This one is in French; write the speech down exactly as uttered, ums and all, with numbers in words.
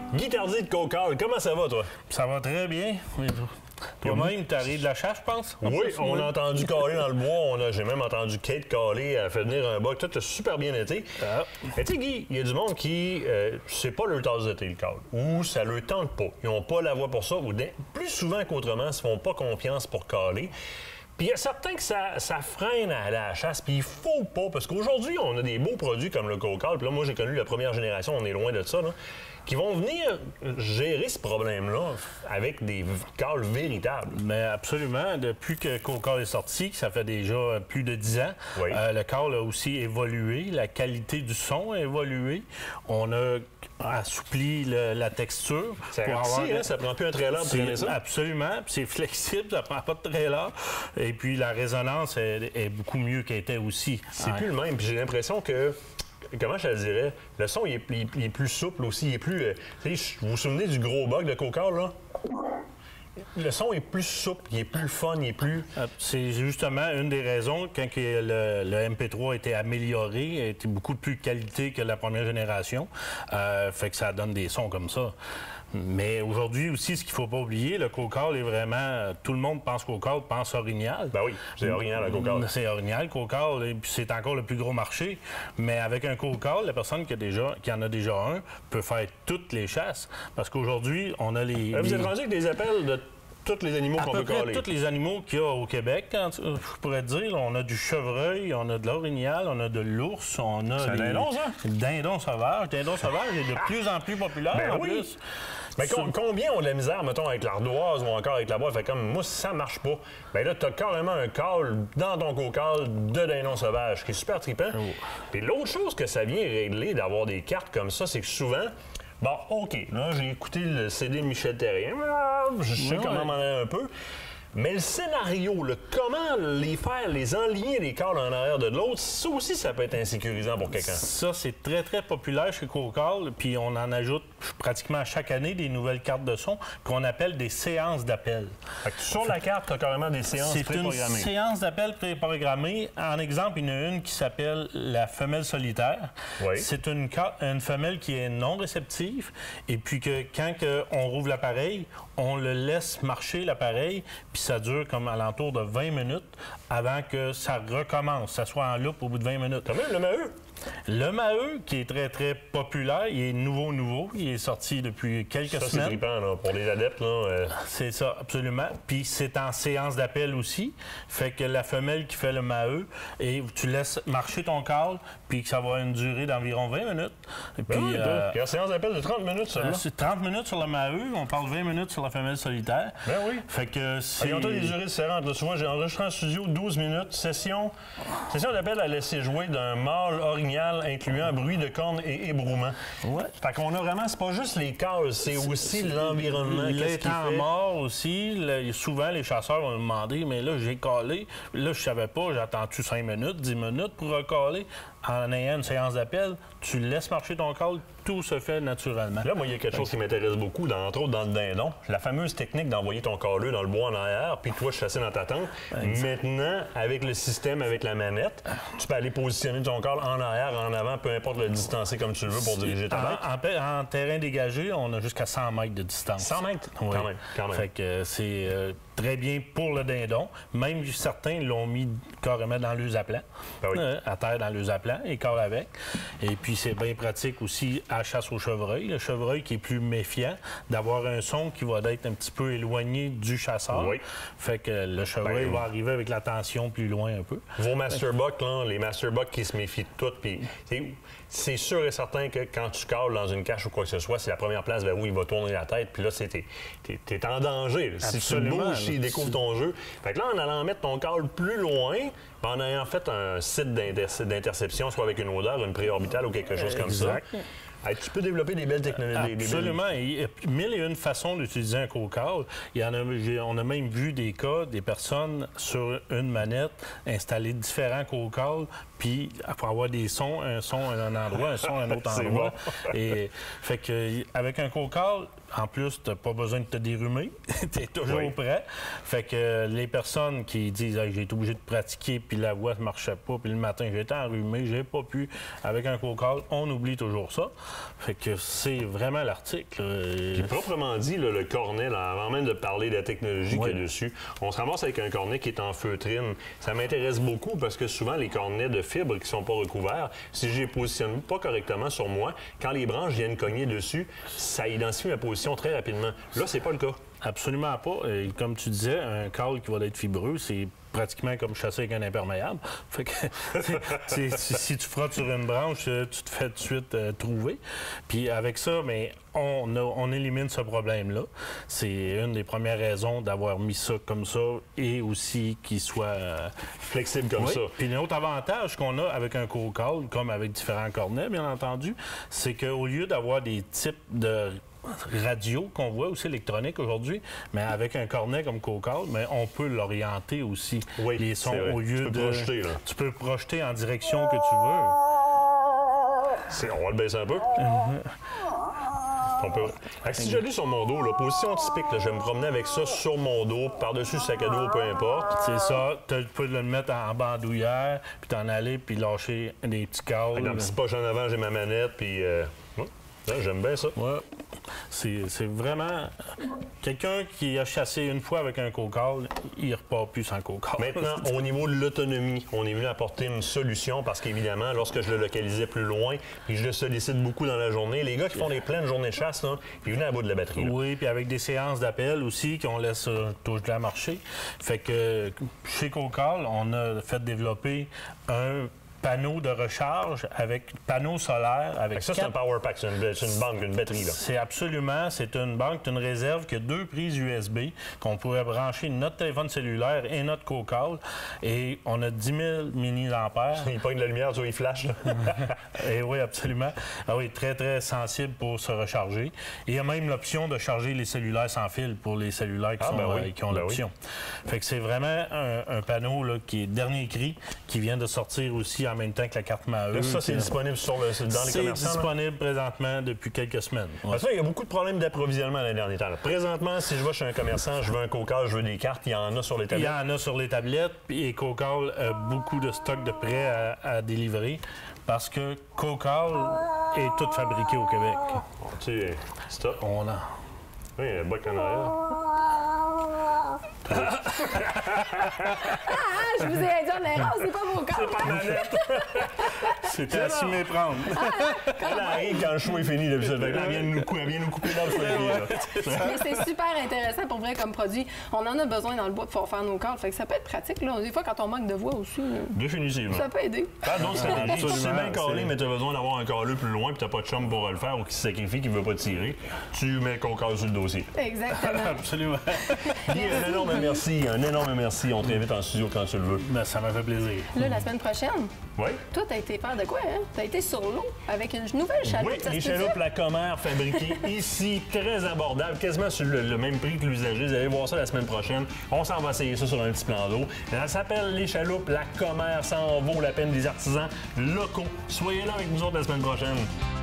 Guy Tardy de Cocal, comment ça va, toi? Ça va très bien. Toi-même, tu arrives de la chasse, je pense? Oui, on a entendu caler dans le bois. J'ai même entendu Kate caler, elle a fait venir un bug. Tout a super bien été. Ah. Mais tu sais, Guy, il y a du monde qui, euh, c'est pas leur tasse de thé, le call. Ou ça leur tente pas. Ils n'ont pas la voix pour ça. Ou plus souvent qu'autrement, ils se font pas confiance pour caler. Puis il y a certains que ça, ça freine à aller à la chasse, puis il faut pas, parce qu'aujourd'hui, on a des beaux produits comme le Cocal, puis là, moi, j'ai connu la première génération, on est loin de ça, là, qui vont venir gérer ce problème-là avec des cals véritables. Mais absolument. Depuis que Cocal est sorti, ça fait déjà plus de dix ans, oui. euh, le cal a aussi évolué, la qualité du son a évolué. On a assoupli le, la texture. C'est racci, avoir... hein? Ça prend plus un trailer pour traîner ça? Absolument. C'est flexible, ça prend pas de trailer. Et puis la résonance est, est beaucoup mieux qu'elle était aussi. C'est hein? plus le même. Puis j'ai l'impression que, comment je te dirais, le son il est, il, il est plus souple aussi. Il est plus. Euh, vous vous souvenez du gros bug de Cocal, là? Le son est plus souple, il est plus fun, il est plus... C'est justement une des raisons, quand le, le M P trois a été amélioré, a été beaucoup plus de qualité que la première génération, euh, fait que ça donne des sons comme ça. Mais aujourd'hui aussi, ce qu'il ne faut pas oublier, le Cocal est vraiment... Tout le monde pense Cocal, pense Orignal. Ben oui, c'est Orignal, le Cocal. C'est Orignal, Cocal, et puis c'est encore le plus gros marché. Mais avec un Cocal, la personne qui, a déjà, qui en a déjà un peut faire toutes les chasses. Parce qu'aujourd'hui, on a les... Là, vous les... êtes rendu avec des appels de tous les animaux qu'on peut caler. Tous les animaux qu'il y a au Québec, je pourrais te dire. On a du chevreuil, on a de l'orignal, on a de l'ours, on a... C'est les... un dindon, ça? Dindon sauvage. Dindon sauvage est de plus en plus populaire, ben en oui. plus. Mais com combien ont de la misère, mettons, avec l'ardoise ou encore avec la boîte? Fait comme, moi, si ça marche pas, bien là, t'as carrément un call dans ton Cocal de dindon sauvage, qui est super trippant. Oh. Puis l'autre chose que ça vient régler d'avoir des cartes comme ça, c'est que souvent... Bon, OK, là, j'ai écouté le C D de Michel Terrien. Je sais ouais, comment m'en aller un peu. Mais le scénario, le comment les faire, les enligner les cals en arrière de l'autre, ça aussi, ça peut être insécurisant pour quelqu'un. Ça, c'est très, très populaire chez Cocal, puis on en ajoute pratiquement chaque année des nouvelles cartes de son qu'on appelle des séances d'appel. Sur la carte, tu as carrément des séances préprogrammées. C'est une séance d'appel préprogrammée. En exemple, il y en a une qui s'appelle la femelle solitaire. Oui. C'est une, une femelle qui est non réceptive, et puis que quand que on rouvre l'appareil, on le laisse marcher, l'appareil, puis ça dure comme alentour de vingt minutes avant que ça recommence, ça soit en loupe au bout de vingt minutes. T'as même le Maheu? Le Maheu, qui est très, très populaire, il est nouveau, nouveau. Il est sorti depuis quelques ça, semaines. Ça, c'est trippant, là, pour les adeptes. Euh... C'est ça, absolument. Puis c'est en séance d'appel aussi. Fait que la femelle qui fait le Maheu, et tu laisses marcher ton cal, puis que ça va avoir une durée d'environ vingt minutes. Et puis, ben oui, euh, puis en séance d'appel de trente minutes, ça. Euh, c'est trente minutes sur le Maheu, on parle vingt minutes sur la femelle solitaire. Ben oui. Fait que c'est... Ils ont tous des durées différentes. Là. Souvent, j'ai enregistré en studio douze minutes. Session, session d'appel à laisser jouer d'un mâle orignal incluant bruit de cornes et ébrouement. Ouais. Fait qu'on a vraiment, c'est pas juste les cases, c'est aussi l'environnement. Les temps morts aussi. Le, souvent, les chasseurs vont me demander, mais là, j'ai calé. Là, je savais pas, j'ai attendu cinq minutes, dix minutes pour recaler. En ayant une séance d'appel, tu laisses marcher ton cal, tout se fait naturellement. Là, moi, il y a quelque chose qui m'intéresse beaucoup, dans, entre autres dans le dindon. La fameuse technique d'envoyer ton caleux dans le bois en arrière, puis toi, chasser dans ta tente. Exact. Maintenant, avec le système, avec la manette, tu peux aller positionner ton cal en arrière, en avant, peu importe le distancer comme tu le veux pour diriger ta bête. En, en, en terrain dégagé, on a jusqu'à cent mètres de distance. cent mètres? Oui. Quand même, quand même. Fait que c'est euh, très bien pour le dindon. Même certains l'ont mis carrément dans leurs aplats. Ben oui. euh, à terre dans leurs aplats, et calent avec. Et puis, c'est bien pratique aussi à chasse au chevreuil. Le chevreuil qui est plus méfiant, d'avoir un son qui va être un petit peu éloigné du chasseur. Oui. Fait que le chevreuil ben, va arriver avec la tension plus loin un peu. Vos master bucks, là, les master bucks qui se méfient de tout, puis c'est sûr et certain que quand tu cales dans une cache ou quoi que ce soit, c'est la première place vers où il va tourner la tête, puis là, c'est t'es, t'es, t'es en danger. Là. Si tu bouges, s'il découvre ton jeu. Fait que là, en allant mettre ton cal plus loin, en ayant fait un site d'interception, soit avec une odeur, une préorbitale ou quelque chose comme ça, hey, tu peux développer des belles technologies. Absolument. Il y a mille et une façons d'utiliser un Cocal. Il y en a, on a même vu des cas, des personnes sur une manette installer différents Cocal, puis il faut avoir des sons, un son à un endroit, un son à un autre endroit. Bon. Et fait que avec un cocal, en plus, tu n'as pas besoin de te dérumer. Tu es toujours oui. prêt. Fait que les personnes qui disent hey, « j'ai été obligé de pratiquer, puis la voix ne marchait pas, puis le matin, j'étais enrhumé, j'ai pas pu. » Avec un cocal, on oublie toujours ça. Fait que c'est vraiment l'article. Puis proprement dit, là, le cornet, là, avant même de parler de la technologie oui. qu'il y a dessus, on se ramasse avec un cornet qui est en feutrine. Ça m'intéresse beaucoup parce que souvent, les cornets de fibres qui ne sont pas recouverts, si je les positionne pas correctement sur moi, quand les branches viennent cogner dessus, ça identifie ma position très rapidement. Là, c'est pas le cas. Absolument pas. Et comme tu disais, un câble qui va être fibreux, c'est pratiquement comme chasser avec un imperméable. Fait que si, si tu frottes sur une branche, tu te fais tout de suite euh, trouver. Puis avec ça, mais on, a, on élimine ce problème-là. C'est une des premières raisons d'avoir mis ça comme ça et aussi qu'il soit euh, flexible comme oui. ça. Puis un autre avantage qu'on a avec un cocal, comme avec différents cornets, bien entendu, c'est qu'au lieu d'avoir des types de radio qu'on voit aussi électronique aujourd'hui, mais avec un cornet comme cocal, mais on peut l'orienter aussi. Oui, les sons au lieu tu peux de projeter, là. Tu peux projeter en direction que tu veux. On va le baisser un peu. Mm-hmm. On peut... Si je l'ai sur mon dos, là, position typique, là, je vais me promener avec ça sur mon dos, par-dessus le sac à dos, peu importe. C'est ça. Tu peux le mettre en bandoulière, puis t'en aller, puis lâcher des petits câbles. Avec un petit poche en avant, j'ai ma manette, puis... Euh... Ouais. J'aime bien ça. Ouais. C'est vraiment... Quelqu'un qui a chassé une fois avec un cocal, il ne repart plus sans cocal. Maintenant, au niveau de l'autonomie, on est venu apporter une solution parce qu'évidemment, lorsque je le localisais plus loin et je le sollicite beaucoup dans la journée, les gars qui font des pleines journées de chasse, là, ils venaient à bout de la batterie. Là. Oui, puis avec des séances d'appel aussi qu'on laisse euh, touche de la marcher. Fait que chez Cocal, on a fait développer un panneau de recharge avec panneau solaire. Avec ça, c'est un power pack, c'est une, une banque, une batterie. C'est absolument, c'est une banque, c'est une réserve qui a deux prises U S B qu'on pourrait brancher notre téléphone cellulaire et notre cocal. Et on a dix mille milliampères. Il pogne de la lumière, tu vois, il flash. Et oui, absolument. Ah oui, très, très sensible pour se recharger. Et il y a même l'option de charger les cellulaires sans fil pour les cellulaires qui, ah, sont, ben oui. euh, qui ont ben l'option. Oui. Fait que c'est vraiment un, un panneau là, qui est dernier cri, qui vient de sortir aussi en même temps que la carte M A E. Ça, c'est disponible sur le, dans les commerçants? C'est disponible présentement depuis quelques semaines. Ouais. Parce que, il y a beaucoup de problèmes d'approvisionnement les derniers temps. Là. Présentement, si je vais chez un commerçant, je veux un cocal, je veux des cartes, il y en a sur les tablettes? Il y en a sur les tablettes, et Cocal a beaucoup de stock de prêts à, à délivrer parce que Cocal est tout fabriqué au Québec. Bon, tu sais, stop. On a... Oui, il y a un bac en arrière. Ah, je vous ai dit en erreur, c'est pas mon corps. C'est pas ma lettre. C'était à s'y méprendre. Ah, elle arrive quand le show est fini. Là, elle vient nous couper, elle vient nous couper dans le pied. Mais c'est super intéressant pour vrai comme produit. On en a besoin dans le bois pour faire nos cordes. Fait que ça peut être pratique. Là. Des fois, quand on manque de voix aussi, définitivement. Ça peut aider. Ah, donc, c'est c'est bien calé, mais tu as besoin d'avoir un calé plus loin, puis tu n'as pas de chum pour le faire ou qui se sacrifie, qui ne veut pas tirer. Tu mets qu'on casse sur le dossier. Exactement. Absolument. Puis, un énorme merci. Un énorme merci. On t'invite en studio quand tu le veux. Ben, ça m'a fait plaisir. Là, la semaine prochaine, oui. Toi, tu as été faire de quoi, hein? Tu as été sur l'eau avec une nouvelle chaloupe. Oui, les chaloupes La Commère fabriquées ici, très abordables, quasiment sur le, le même prix que l'usager. Vous allez voir ça la semaine prochaine. On s'en va essayer ça sur un petit plan d'eau. Ça s'appelle les chaloupes La Commère. Ça en vaut la peine, des artisans locaux. Soyez là avec nous autres la semaine prochaine.